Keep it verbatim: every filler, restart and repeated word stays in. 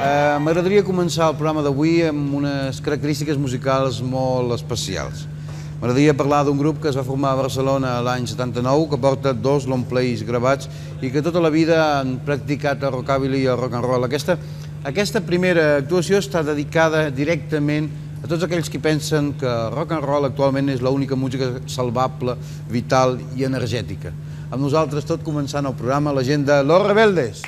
Eh, M'agradaria començar el programa d'avui amb unes característiques musicals molt especials. M'agradaria parlar d'un grup que es va formar a Barcelona l'any setanta-nou, que porta dos long plays gravats i que tota la vida han practicat el rockabilly i el rock and roll. Aquesta, aquesta primera actuació està dedicada directament a tots aquells que pensen que el rock and roll actualment és l'única música salvable, vital i energètica. Amb nosaltres, tot començant el programa, la gent de Los Rebeldes.